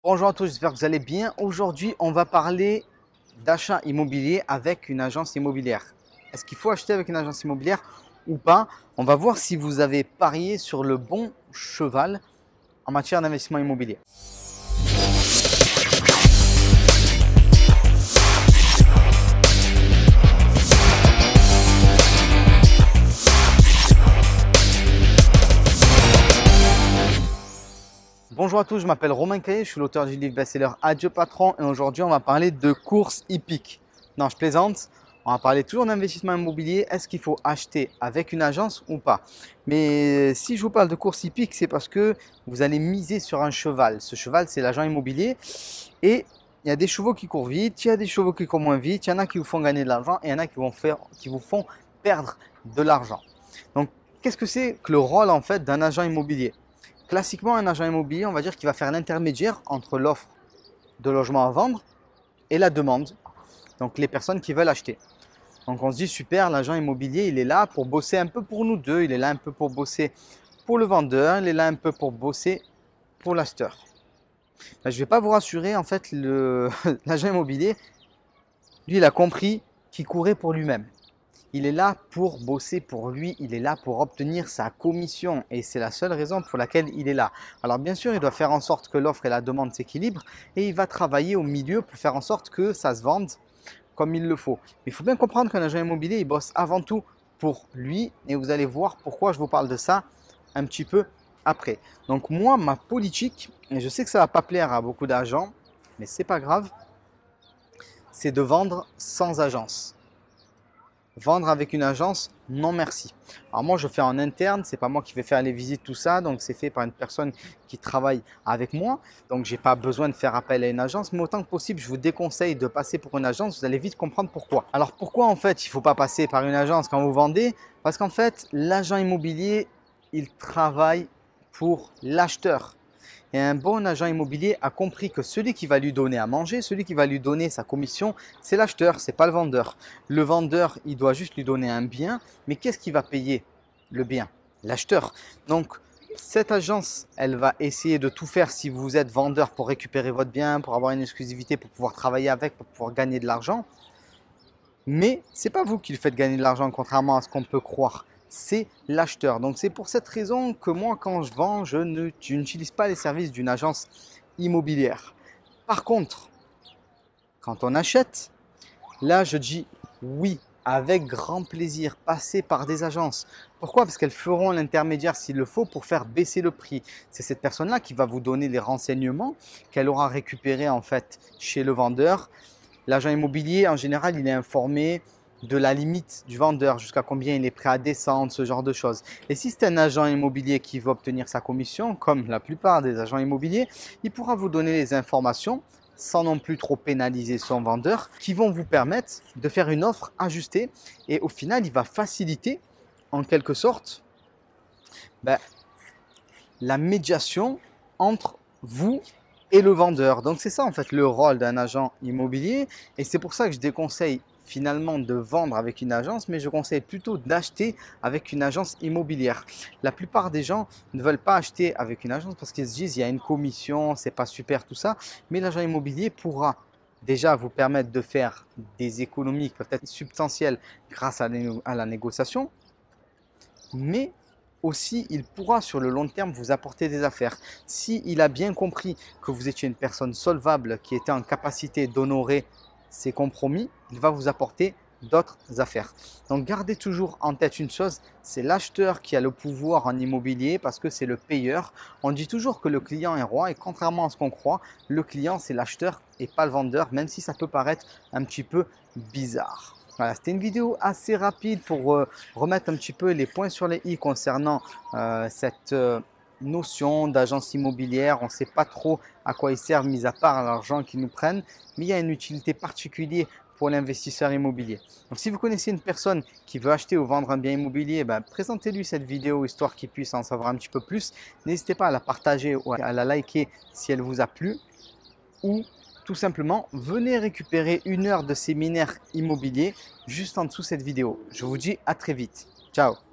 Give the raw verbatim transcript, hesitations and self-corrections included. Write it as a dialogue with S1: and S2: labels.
S1: Bonjour à tous, j'espère que vous allez bien. Aujourd'hui, on va parler d'achat immobilier avec une agence immobilière. Est-ce qu'il faut acheter avec une agence immobilière ou pas? On va voir si vous avez parié sur le bon cheval en matière d'investissement immobilier. Bonjour à tous, je m'appelle Romain Caillé, je suis l'auteur du livre best-seller Adieu Patron et aujourd'hui on va parler de course hippique. Non, je plaisante, on va parler toujours d'investissement immobilier. Est-ce qu'il faut acheter avec une agence ou pas? Mais si je vous parle de course hippique, c'est parce que vous allez miser sur un cheval. Ce cheval, c'est l'agent immobilier et il y a des chevaux qui courent vite, il y a des chevaux qui courent moins vite, il y en a qui vous font gagner de l'argent et il y en a qui, vont faire, qui vous font perdre de l'argent. Donc, qu'est-ce que c'est que le rôle en fait d'un agent immobilier? Classiquement, un agent immobilier, on va dire qu'il va faire l'intermédiaire entre l'offre de logement à vendre et la demande, donc les personnes qui veulent acheter. Donc on se dit super, l'agent immobilier, il est là pour bosser un peu pour nous deux, il est là un peu pour bosser pour le vendeur, il est là un peu pour bosser pour l'acheteur. Je ne vais pas vous rassurer, en fait, l'agent immobilier, lui, il a compris qu'il courait pour lui-même. Il est là pour bosser pour lui, il est là pour obtenir sa commission et c'est la seule raison pour laquelle il est là. Alors bien sûr, il doit faire en sorte que l'offre et la demande s'équilibrent et il va travailler au milieu pour faire en sorte que ça se vende comme il le faut. Mais il faut bien comprendre qu'un agent immobilier, il bosse avant tout pour lui et vous allez voir pourquoi je vous parle de ça un petit peu après. Donc moi, ma politique, et je sais que ça ne va pas plaire à beaucoup d'agents, mais ce n'est pas grave, c'est de vendre sans agence. Vendre avec une agence, non merci. Alors moi, je fais en interne, c'est pas moi qui vais faire les visites, tout ça. Donc, c'est fait par une personne qui travaille avec moi. Donc, j'ai pas besoin de faire appel à une agence. Mais autant que possible, je vous déconseille de passer pour une agence. Vous allez vite comprendre pourquoi. Alors, pourquoi en fait, il ne faut pas passer par une agence quand vous vendez? Parce qu'en fait, l'agent immobilier, il travaille pour l'acheteur. Et un bon agent immobilier a compris que celui qui va lui donner à manger, celui qui va lui donner sa commission, c'est l'acheteur, ce n'est pas le vendeur. Le vendeur, il doit juste lui donner un bien, mais qu'est-ce qui va payer le bien? L'acheteur. Donc, cette agence, elle va essayer de tout faire si vous êtes vendeur pour récupérer votre bien, pour avoir une exclusivité, pour pouvoir travailler avec, pour pouvoir gagner de l'argent. Mais ce n'est pas vous qui le faites gagner de l'argent, contrairement à ce qu'on peut croire. C'est l'acheteur. Donc c'est pour cette raison que moi quand je vends, je n'utilise pas les services d'une agence immobilière. Par contre, quand on achète, là je dis oui, avec grand plaisir, passer par des agences. Pourquoi? Parce qu'elles feront l'intermédiaire s'il le faut pour faire baisser le prix. C'est cette personne-là qui va vous donner les renseignements qu'elle aura récupérés en fait chez le vendeur. L'agent immobilier en général, il est informé de la limite du vendeur, jusqu'à combien il est prêt à descendre, ce genre de choses. Et si c'est un agent immobilier qui veut obtenir sa commission, comme la plupart des agents immobiliers, il pourra vous donner les informations sans non plus trop pénaliser son vendeur, qui vont vous permettre de faire une offre ajustée et au final, il va faciliter en quelque sorte ben, la médiation entre vous et le vendeur. Donc c'est ça en fait le rôle d'un agent immobilier et c'est pour ça que je déconseille finalement de vendre avec une agence, mais je conseille plutôt d'acheter avec une agence immobilière. La plupart des gens ne veulent pas acheter avec une agence parce qu'ils se disent il y a une commission, c'est pas super tout ça, mais l'agent immobilier pourra déjà vous permettre de faire des économies peut-être substantielles grâce à la négociation, mais aussi il pourra sur le long terme vous apporter des affaires. S'il a bien compris que vous étiez une personne solvable qui était en capacité d'honorer ses compromis, il va vous apporter d'autres affaires. Donc gardez toujours en tête une chose, c'est l'acheteur qui a le pouvoir en immobilier parce que c'est le payeur. On dit toujours que le client est roi et contrairement à ce qu'on croit, le client c'est l'acheteur et pas le vendeur, même si ça peut paraître un petit peu bizarre. Voilà, c'était une vidéo assez rapide pour euh, remettre un petit peu les points sur les i concernant euh, cette euh, notion d'agence immobilière. On ne sait pas trop à quoi ils servent, mis à part l'argent qu'ils nous prennent, mais il y a une utilité particulière pour l'investisseur immobilier. Donc si vous connaissez une personne qui veut acheter ou vendre un bien immobilier, ben, présentez-lui cette vidéo histoire qu'il puisse en savoir un petit peu plus. N'hésitez pas à la partager ou à la liker si elle vous a plu ou tout simplement, venez récupérer une heure de séminaire immobilier juste en dessous de cette vidéo. Je vous dis à très vite. Ciao!